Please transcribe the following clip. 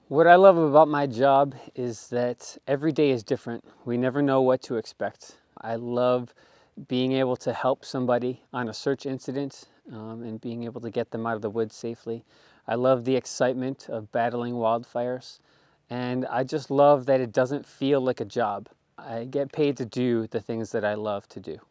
What I love about my job is that every day is different. We never know what to expect. I love being able to help somebody on a search incident and being able to get them out of the woods safely. I love the excitement of battling wildfires, and I just love that it doesn't feel like a job. I get paid to do the things that I love to do.